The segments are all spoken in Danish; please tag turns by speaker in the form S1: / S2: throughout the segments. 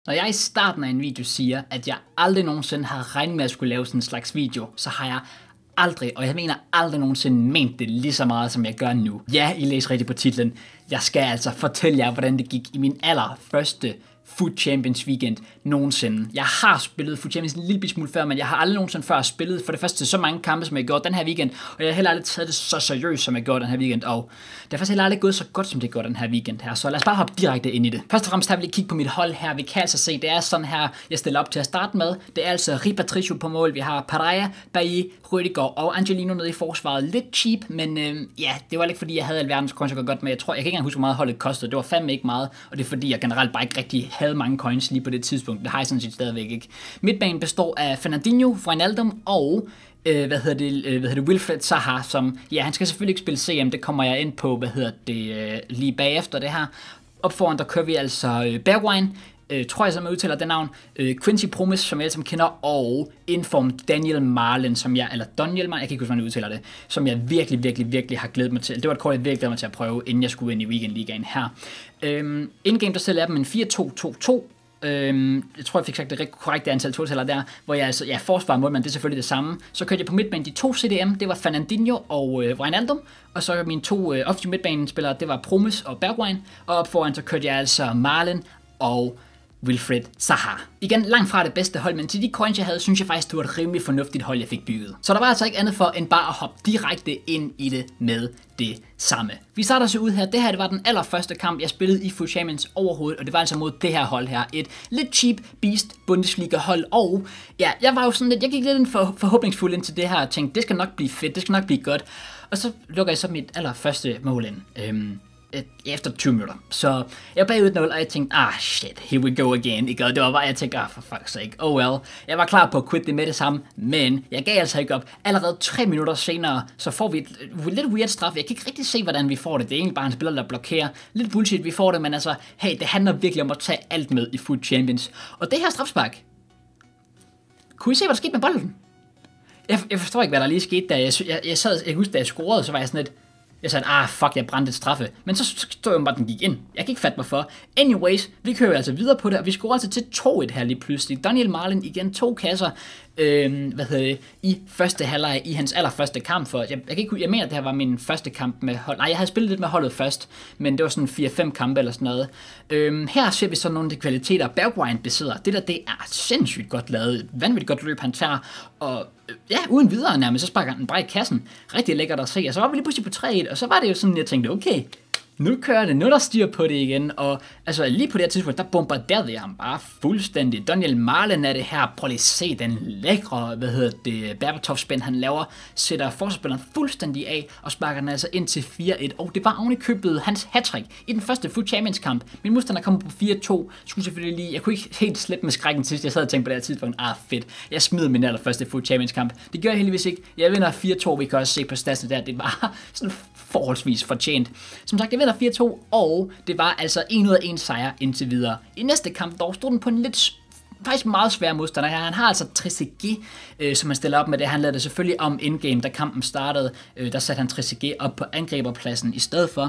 S1: Når jeg i starten af en video siger, at jeg aldrig nogensinde havde regnet med at skulle lave sådan en slags video, så har jeg aldrig, og jeg mener aldrig nogensinde ment det lige så meget, som jeg gør nu. Ja, I læser rigtigt på titlen. Jeg skal altså fortælle jer, hvordan det gik i min allerførste FUT Champions weekend nogensinde. Jeg har spillet FUT Champions en lille smule før, men jeg har aldrig nogensinde før spillet for det første så mange kampe, som jeg gjorde den her weekend, og jeg har heller aldrig taget det så seriøst, som jeg gjorde den her weekend, og det har faktisk heller aldrig gået så godt, som det går den her weekend her, så lad os bare hoppe direkte ind i det. Først og fremmest har vi lige kigge på mit hold her. Vi kan altså se, det er sådan her, jeg stiller op til at starte med. Det er altså Rui Patricio på mål, vi har Pareja, Bailly, Rüdiger og Angelino nede i forsvaret. Lidt cheap, men ja, det var ikke fordi, jeg havde alverdens coins at gå godt med. Jeg kan ikke engang huske, hvor meget holdet kostede. Det var fandme ikke meget, og det er fordi, jeg generelt bare ikke rigtig havde mange coins lige på det tidspunkt. Det har jeg sådan set stadigvæk ikke. Midtbanen består af Fernandinho, Wijnaldum og Wilfried Zaha, som, ja, han skal selvfølgelig ikke spille CM, det kommer jeg ind på, lige bagefter det her. Op foran, der kører vi altså Bergwijn, tror jeg, som jeg udtaler det navn, Quincy Promes, som jeg alle sammen kender, og Inform Daniel Marlen, jeg kan ikke huske, hvordan jeg udtaler det, som jeg virkelig har glædet mig til. Det var et kort, jeg virkelig glæder mig til at prøve, inden jeg skulle ind i weekendligaen her. Indgame, der selv er dem en 4-2-2-2. Jeg tror, jeg fik sagt det korrekte antal totaler der, hvor jeg altså, ja, forsvar målmand, det er selvfølgelig det samme. Så kørte jeg på midtbanen de to CDM, det var Fernandinho og Wijnaldum, og så mine to offensive midtbanespillere, det var Promes og Bergwijn, og op foran så kørte jeg altså Marlen og Wilfried Zaha. Igen, langt fra det bedste hold, men til de coins, jeg havde, synes jeg faktisk, det var et rimelig fornuftigt hold, jeg fik bygget. Så der var altså ikke andet for, end bare at hoppe direkte ind i det med det samme. Vi starter så ud her. Det her, det var den allerførste kamp, jeg spillede i FUT Champions overhovedet, og det var altså mod det her hold her. Et lidt cheap beast Bundesliga hold, og ja, jeg var jo sådan lidt, jeg gik lidt forhåbningsfuld ind til det her, og tænkte, det skal nok blive fedt, det skal nok blive godt. Og så lukker jeg så mit allerførste mål ind. Efter 20 minutter. Så jeg var bagud 0, og jeg tænkte, shit, here we go again. Ikke? Og det var bare, jeg tænkte, for fuck's sake, oh well. Jeg var klar på at quit det med det samme, men jeg gav altså ikke op. Allerede 3 minutter senere, så får vi et lidt weird straf. Jeg kan ikke rigtig se, hvordan vi får det. Det er egentlig bare en spiller, der blokerer. Lidt bullshit, vi får det, men altså, hey, det handler virkelig om at tage alt med i FUT Champions. Og det her strafspark, kunne I se, hvad der skete med bolden? Jeg forstår ikke, hvad der lige skete der. Jeg husker, da jeg scorede, så var jeg sådan lidt, jeg sagde, fuck, jeg brændte et straffe. Men så stod jeg bare, at den gik ind. Jeg kan ikke fatte mig for. Anyways, vi kører altså videre på det, og vi scorer altså til 2-1 her lige pludselig. Daniel Marlen igen 2 kasser, i første halvleg i hans allerførste kamp. For jeg mener, at det her var min første kamp med hold. Nej, jeg havde spillet lidt med holdet først, men det var sådan 4-5 kampe eller sådan noget. Her ser vi så nogle af de kvaliteter, Bergwijn besidder. Det er sindssygt godt lavet. Vanvittigt godt løb, han tager. Og ja, uden videre nærmest, så sparker han den bare i kassen. Rigtig lækkert at se. Og så var vi lige pludselig på 3-1, og så var det jo sådan, jeg tænkte, okay, nu kører det, nu der styr på det igen, og altså lige på det her tidspunkt, der bombarderede jeg ham bare fuldstændig. Daniel Marlen er det her, prøv lige at se den lækre, Berbatov-spænd han laver, sætter forsvarsspilleren fuldstændig af, og sparker den altså ind til 4-1, og det var oven i købet hans hattrick i den første FUT Champions kamp. Min modstander kom på 4-2, skulle selvfølgelig lige, jeg kunne ikke helt slippe med skrækken sidst, jeg sad og tænkte på det her tidspunkt, fedt, jeg smider min allerførste FUT Champions kamp. Det gør jeg heldigvis ikke, jeg vinder 4-2, vi kan også se på statsen der, det var sådan forholdsvis fortjent. Som sagt, jeg vinder 4-2, og det var altså 1-1 sejr indtil videre. I næste kamp, dog stod den på en lidt faktisk meget svær modstander her. Han har altså Trezeguet, som han stiller op med det. Han lavede det selvfølgelig om indgame, da kampen startede. Der satte han Trezeguet op på angriberpladsen i stedet for.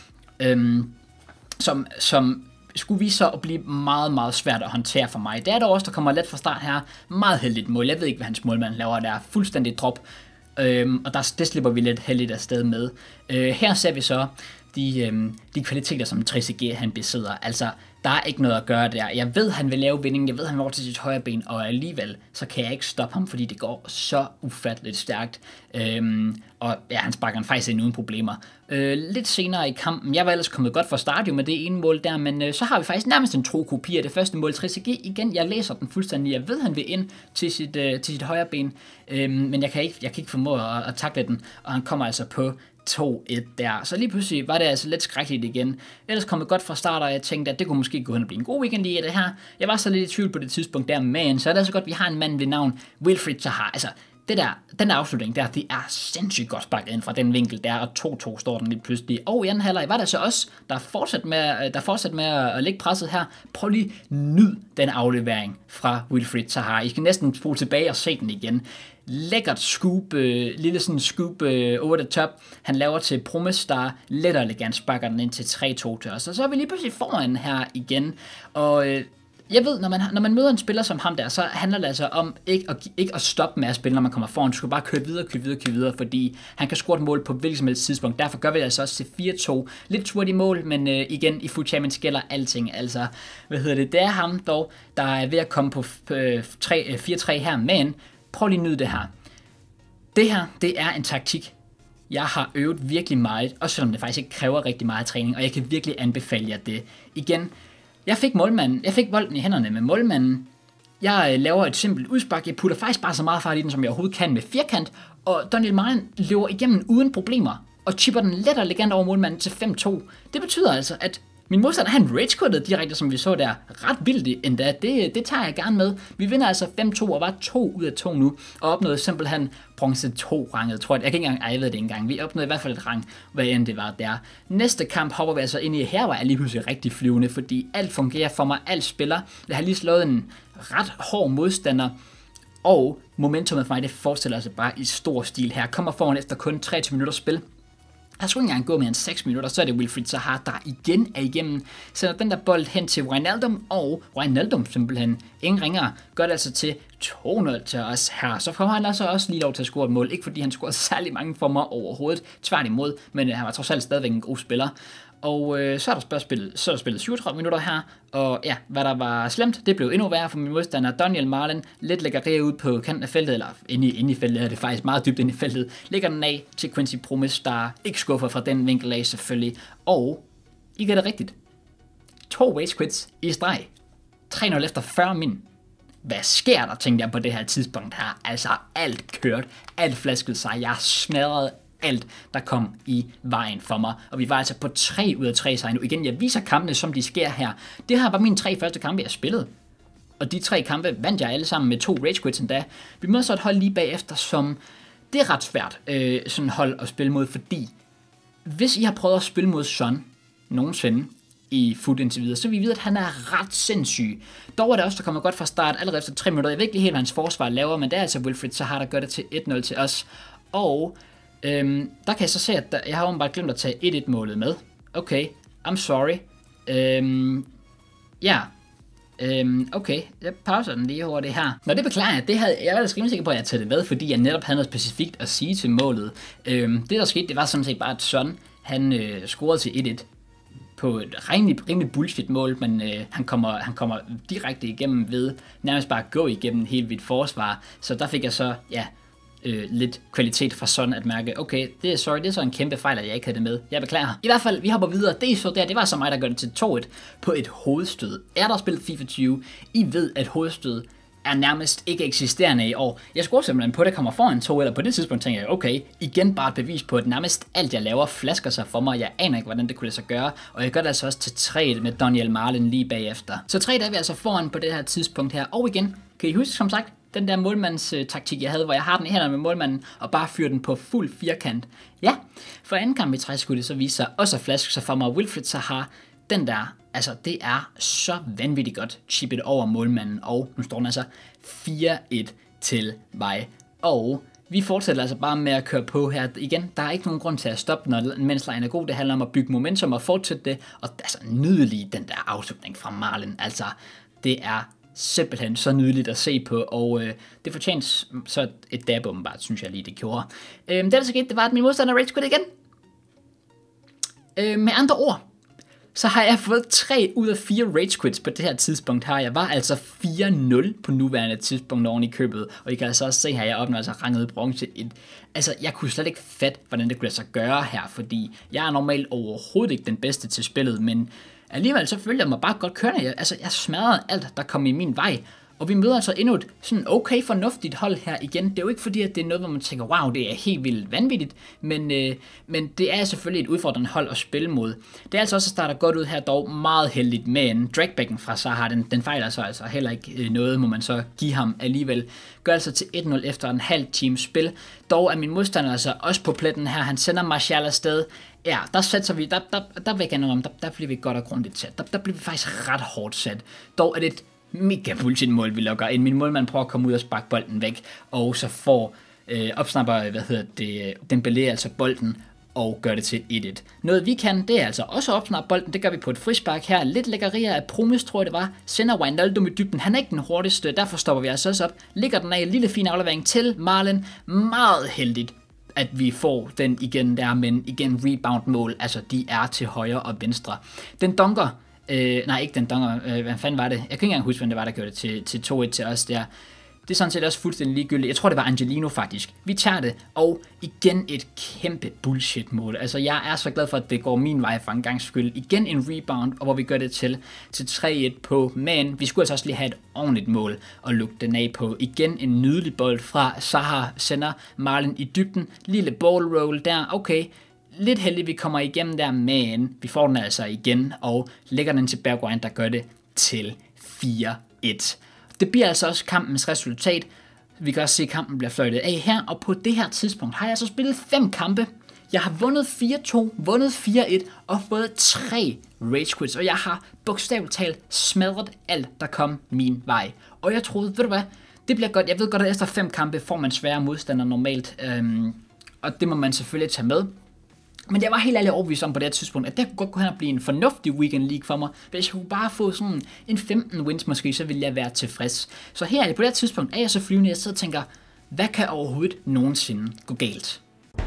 S1: Som skulle vise sig at blive meget, meget svært at håndtere for mig. Det er der også, der kommer let fra start her. Meget heldigt mål. Jeg ved ikke, hvad hans målmand laver der. Fuldstændig drop. Og det slipper vi lidt heldigt afsted med. Her ser vi så de kvaliteter, som Trezeguet han besidder. Altså, der er ikke noget at gøre der. Jeg ved, han vil lave vinding. Jeg ved, han vil over til sit højre ben, og alligevel, så kan jeg ikke stoppe ham, fordi det går så ufatteligt stærkt. Og ja, han sparker han faktisk ind uden problemer. Lidt senere i kampen, jeg var ellers kommet godt fra start med det ene mål der, men så har vi faktisk nærmest en tro kopi af det første mål. Trezeguet igen, jeg læser den fuldstændig. Jeg ved, han vil ind til sit højre ben, men jeg kan ikke formå at takle den, og han kommer altså på 2-1 der. Så lige pludselig var det altså lidt skrækkeligt igen. Ellers kom det godt fra start, og jeg tænkte, at det kunne måske gå hen og blive en god weekend lige af det her. Jeg var så lidt i tvivl på det tidspunkt der, men så er det altså godt, at vi har en mand ved navn Wilfried Zaha. Altså, den afslutning der, det er sindssygt godt sparket ind fra den vinkel der, og 2-2 står den lige pludselig. Og i anden halvleg var det så også, der fortsat med at lægge presset her. Prøv lige nyd den aflevering fra Wilfried Zaha. I skal næsten spole tilbage og se den igen. Lækkert scoop, lille sådan scoop over the top. Han laver til Promes, der let og elegant sparker den ind til 3-2 til os. Og så er vi lige pludselig foran her igen. Og jeg ved, når man møder en spiller som ham der, så handler det altså om ikke at stoppe med at spille, når man kommer foran. Du skal bare køre videre, fordi han kan score et mål på hvilket som helst tidspunkt. Derfor gør vi det altså også til 4-2. Lidt turt i mål, men igen, i Foot Champions gælder alting. Altså, det er ham dog, der er ved at komme på 4-3 her, men prøv lige at nyde det her. Det her, det er en taktik, jeg har øvet virkelig meget, også selvom det faktisk ikke kræver rigtig meget træning, og jeg kan virkelig anbefale jer det. Igen, jeg fik bolden i hænderne med målmanden. Jeg laver et simpelt udspark. Jeg putter faktisk bare så meget fart i den, som jeg overhovedet kan med firkant. Og Daniel Malen løber igennem uden problemer og chipper den let og elegant over målmanden til 5-2. Det betyder altså, at min modstander, han rage-quittet direkte, som vi så der. Ret vildt endda. Det tager jeg gerne med. Vi vinder altså 5-2 og var 2 ud af 2 nu. Og opnåede simpelthen bronze 2-ranget, tror jeg. Jeg kan ikke engang, jeg ved det ikke engang. Vi opnåede i hvert fald et rang, hvad end det var der. Næste kamp hopper vi altså ind i. Her var jeg lige pludselig rigtig flyvende, fordi alt fungerer for mig. Alt spiller. Jeg har lige slået en ret hård modstander. Og momentumet for mig, det fortsætter altså bare i stor stil her. Kommer foran efter kun 23 minutter spil. Jeg skulle ikke engang gå mere end 6 minutter, så er det Wilfried Zaha, der igen er igennem. Sender den der bold hen til Wijnaldum, og Wijnaldum simpelthen ingen ringere gør det altså til 2-0 til os her. Så får han altså også lige lov til at score et mål. Ikke fordi han scorede særlig mange for mig overhovedet, tværtimod, men han var trods alt stadigvæk en god spiller. Og så er der spillet 37 minutter her, og ja, hvad der var slemt, det blev endnu værre for min modstander Daniel Malen. Lidt lægger ud på kanten af feltet, eller inde i feltet er det faktisk meget dybt inde i feltet. Lægger den af til Quincy Promes, der ikke skuffer fra den vinkel af selvfølgelig. Og I gør det rigtigt. 2 rage quits i streg. 3-0 efter 40 min. Hvad sker der, tænkte jeg på det her tidspunkt her. Altså alt kørt, alt flaskede sig, jeg smadrede alt, der kom i vejen for mig. Og vi var altså på 3 ud af 3 sejre nu. Igen, jeg viser kampene, som de sker her. Det her var mine 3 første kampe, jeg spillede. Og de 3 kampe vandt jeg alle sammen med 2 rage quits endda. Vi møder så et hold lige bagefter, som det er ret svært sådan hold at spille mod, fordi hvis I har prøvet at spille mod Son nogensinde i Foot indtil videre, så vi ved, at han er ret sindssyg. Dog er det også, der kommer godt fra start allerede efter 3 minutter. Jeg ved ikke lige helt, hvad hans forsvar laver, men det er altså Wilfried Zaha, der gør det til 1-0 til os. Og der kan jeg så se, at jeg har åbenbart glemt at tage 1-1-målet med. Okay, I'm sorry. Okay, jeg pauser den lige over det her. Nå, det beklager jeg. Jeg var ellers rimelig sikker på, at jeg tager det med, fordi jeg netop havde noget specifikt at sige til målet. Det der skete, det var sådan set bare, at Son, han scorede til 1-1 på et rimelig bullshit mål, men han kommer direkte igennem ved nærmest bare at gå igennem helt vidt forsvar. Så der fik jeg så, lidt kvalitet fra Son at mærke, okay, det er så en kæmpe fejl, at jeg ikke havde det med. Jeg beklager. I hvert fald, vi hopper videre. Det var så mig, der gør det til 2-1 på et hovedstød. Er der spillet FIFA 20? I ved, at hovedstød er nærmest ikke eksisterende i år. Jeg scorer simpelthen på, at det kommer foran 2, eller på det tidspunkt tænker jeg, okay, igen bare et bevis på, at nærmest alt, jeg laver, flasker sig for mig. Jeg aner ikke, hvordan det kunne lade sig gøre, og jeg gør det altså også til 3 med Daniel Malen lige bagefter. Så 3 er vi altså foran på det her tidspunkt her, og igen, kan I huske, som sagt, den der målmandstaktik, jeg havde, hvor jeg har den i hænderne med målmanden, og bare fyrer den på fuld firkant. Ja, for anden kamp i 3 skulle det så vise sig også at flaske sig for mig. Wilfried Zaha, den der, altså det er så vanvittigt godt chippet over målmanden, og nu står den altså 4-1 til mig. Og vi fortsætter altså bare med at køre på her. Igen, der er ikke nogen grund til at stoppe, mens lejen er god. Det handler om at bygge momentum og fortsætte det, og altså nydelig den der afslutning fra Malen. Altså, det er simpelthen så nydeligt at se på, og det fortjenes så et dab åbenbart, synes jeg lige det gjorde. Det der så skete, det var, at min modstander rage quit igen. Med andre ord, så har jeg fået 3 ud af 4 rage quits på det her tidspunkt her. Jeg var altså 4-0 på nuværende tidspunkt oven i købet, og I kan altså også se her, jeg opnår altså ranget bronze 1. Altså, jeg kunne slet ikke fatte, hvordan det kunne lade sig gøre her, fordi jeg er normalt overhovedet ikke den bedste til spillet, men alligevel så følte jeg mig bare godt kørende. Jeg smadrede alt, der kom i min vej. Og vi møder altså endnu et sådan okay fornuftigt hold her igen. Det er jo ikke fordi, at det er noget, hvor man tænker, wow, det er helt vildt vanvittigt. Men det er selvfølgelig et udfordrende hold at spille mod. Det er altså også at starte godt ud her, dog meget heldigt. Men dragbacken fra Zaha, den fejler så altså heller ikke noget, må man så give ham alligevel. Gør altså til 1-0 efter en halv times spil. Dog er min modstander altså også på pletten her. Han sender Martial afsted. Ja, der sætter vi, der vil jeg om, der bliver vi godt og grundigt sat. Der bliver vi faktisk ret hårdt sat. Dog er det et mega bullshit mål, vi lukker ind. Min målmand prøver at komme ud og sparke bolden væk, og så får Dembélé altså bolden, og gør det til 1-1. Noget vi kan, det er altså også at opsnappe bolden. Det gør vi på et frispark her. Lidt lækkerier af Promes, tror jeg det var. Sender Wijnaldum i dybden. Han er ikke den hurtigste, derfor stopper vi altså også op. Ligger den af en lille fin aflevering til Marlin. Meget heldigt, at vi får den igen der, men igen rebound-mål. Altså, de er til højre og venstre. Den dunker. Nej, ikke den dunker. Hvad fanden var det? Jeg kan ikke engang huske, hvem det var, der gjorde det til 2-1 til os der. Det er sådan set også fuldstændig ligegyldigt. Jeg tror, det var Angelino faktisk. Vi tager det, og igen et kæmpe bullshit-mål. Altså, jeg er så glad for, at det går min vej for en gang skyld. Igen en rebound, og hvor vi gør det til 3-1 på. Men vi skulle altså også lige have et ordentligt mål og lukke den af på. Igen en nydelig bold fra Zaha, sender Marlin i dybden. Lille ball roll der. Okay, lidt heldigt, vi kommer igennem der, men vi får den altså igen, og lægger den til Bergwijn, der gør det til 4-1. Det bliver altså også kampens resultat. Vi kan også se, at kampen bliver fløjtet af her, og på det her tidspunkt har jeg så spillet 5 kampe. Jeg har vundet 4-2, vundet 4-1 og fået 3 rage quits, og jeg har bogstaveligt talt smadret alt, der kom min vej. Og jeg troede, ved du hvad, det bliver godt. Jeg ved godt, at efter 5 kampe får man svære modstandere normalt, og det må man selvfølgelig tage med. Men jeg var helt ærligt overbevist om på det her tidspunkt, at det kunne godt gå hen og blive en fornuftig weekend league for mig. Hvis jeg kunne bare få sådan en 15 wins måske, så ville jeg være tilfreds. Så her på det her tidspunkt er jeg så flyvende, jeg sidder og tænker, hvad kan overhovedet nogensinde gå galt?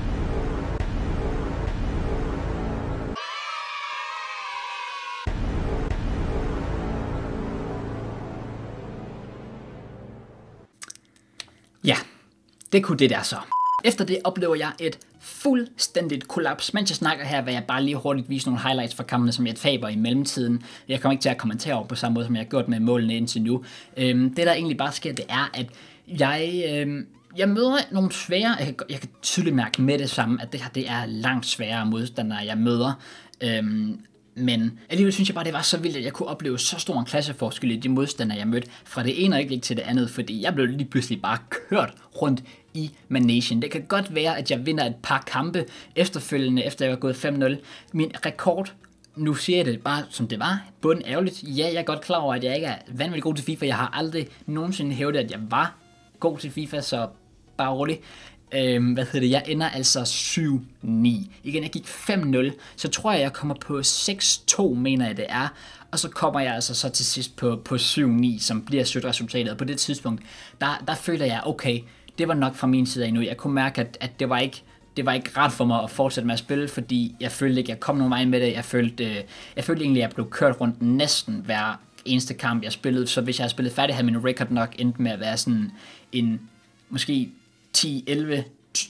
S1: Ja, det kunne det der så. Efter det oplever jeg et fuldstændigt kollaps. Mens jeg snakker her, vil jeg bare lige hurtigt vise nogle highlights fra kampene, som jeg taber i mellemtiden. Jeg kommer ikke til at kommentere over på samme måde, som jeg har gjort med målene indtil nu. Det der egentlig bare sker, det er, at jeg møder nogle svære. Jeg kan tydeligt mærke med det samme, at det her det er langt sværere modstandere, jeg møder. Men alligevel synes jeg bare, det var så vildt, at jeg kunne opleve så stor en klasseforskel i de modstandere, jeg mødte fra det ene øjeblik til det andet, fordi jeg blev lige pludselig bare kørt rundt i Manation. Det kan godt være, at jeg vinder et par kampe efterfølgende, efter jeg var gået 5-0. Min rekord, nu siger jeg det bare som det var, bunden ærgerligt. Ja, jeg er godt klar over, at jeg ikke er vanvittigt god til FIFA. Jeg har aldrig nogensinde hævdet, at jeg var god til FIFA, så bare roligt. Jeg ender altså 7-9. Igen, jeg gik 5-0, så tror jeg kommer på 6-2, mener jeg det er. Og så kommer jeg altså så til sidst på 7-9, som bliver slutresultatet. Og på det tidspunkt, der føler jeg, okay, det var nok fra min side af nu. Jeg kunne mærke, at det var ikke ret for mig at fortsætte med at spille, fordi jeg følte ikke, jeg kom nogen vej med det. Jeg følte egentlig, at jeg blev kørt rundt næsten hver eneste kamp, jeg spillede. Så hvis jeg havde spillet færdig, havde min record nok endt med at være sådan en måske 10-11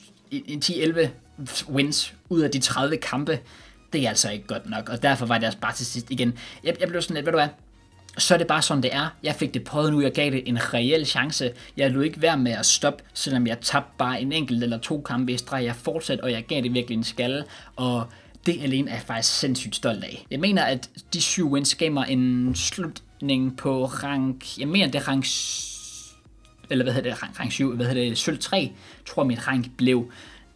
S1: wins ud af de 30 kampe. Det er altså ikke godt nok, og derfor var det altså bare til sidst igen. Jeg blev sådan lidt, ved du hvad, så er det bare sådan det er. Jeg fik det prøvet nu, jeg gav det en reel chance. Jeg lod ikke være med at stoppe, selvom jeg tabte bare en enkelt eller 2 kampe i streg. Jeg fortsatte, og jeg gav det virkelig en skalle, og det alene er jeg faktisk sindssygt stolt af. Jeg mener, at de 7 wins gav mig en slutning på rank, jeg mener det er rank 7, sølv 3, tror mit rank blev.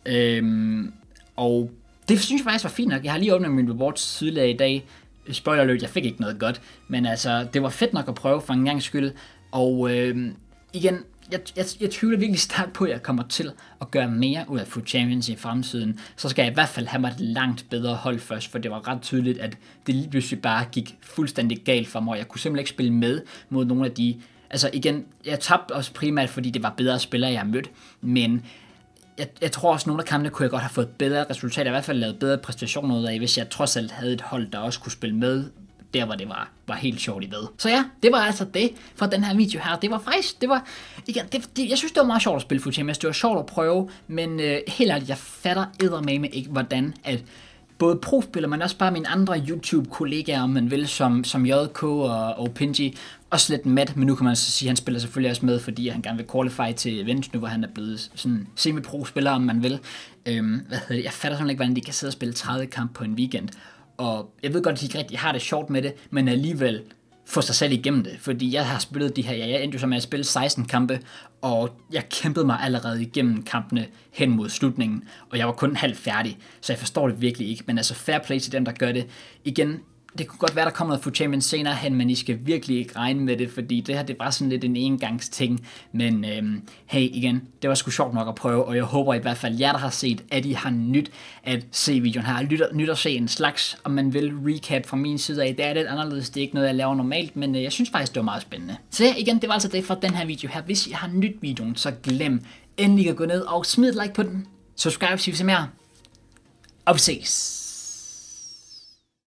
S1: Og det synes jeg faktisk var fint nok. Jeg har lige åbnet min rewards tidligere i dag. Spoiler alert, jeg fik ikke noget godt. Men altså, det var fedt nok at prøve for en gang skyld. Og igen, jeg tvivler virkelig stærkt på, at jeg kommer til at gøre mere ud af Foot Champions i fremtiden. Så skal jeg i hvert fald have mig et langt bedre hold først, for det var ret tydeligt, at det lige pludselig bare gik fuldstændig galt for mig. Jeg kunne simpelthen ikke spille med mod nogle af de. Altså igen, jeg tabte også primært, fordi det var bedre spillere, jeg har mødt, men jeg tror også, at nogle af kampene kunne jeg godt have fået bedre resultater, i hvert fald lavet bedre præstationer ud af, hvis jeg trods alt havde et hold, der også kunne spille med, der hvor det var helt sjovt i ved. Så ja, det var altså det fra den her video her. Det var faktisk, jeg synes det var meget sjovt at spille Foot Champions, det var sjovt at prøve, men helt ærligt, jeg fatter eddermame ikke, hvordan at både pro-spillere, men også bare mine andre YouTube-kollegaer, om man vil, som JK og Pinji, også lidt Matt, men nu kan man så sige, at han spiller selvfølgelig også med, fordi han gerne vil qualify til events nu, hvor han er blevet sådan semi-pro-spiller, om man vil. Jeg fatter simpelthen ikke, hvordan de kan sidde og spille 30 kamp på en weekend, og jeg ved godt, at de ikke rigtig har det sjovt med det, men alligevel få sig selv igennem det, fordi jeg har spillet de her, jeg endte jo så med at spille 16 kampe, og jeg kæmpede mig allerede igennem kampene hen mod slutningen, og jeg var kun halvt færdig, så jeg forstår det virkelig ikke, men altså fair play til dem, der gør det. Igen, Det kunne godt være, der kommer noget Food Champions senere hen, men I skal virkelig ikke regne med det, fordi det her, det er bare sådan lidt en engangsting. Men hey, igen, det var sgu sjovt nok at prøve, og jeg håber i hvert fald, jer der har set, at I har nyt at se videoen her. Nyt at se en slags, om man vil, recap fra min side af. Det er lidt anderledes, det er ikke noget, jeg laver normalt, men jeg synes faktisk, det var meget spændende. Så ja, igen, det var altså det for den her video her. Hvis I har nyt videoen, så glem endelig at gå ned og smid et like på den. Subscribe, hvis I vil se mere. Og vi ses.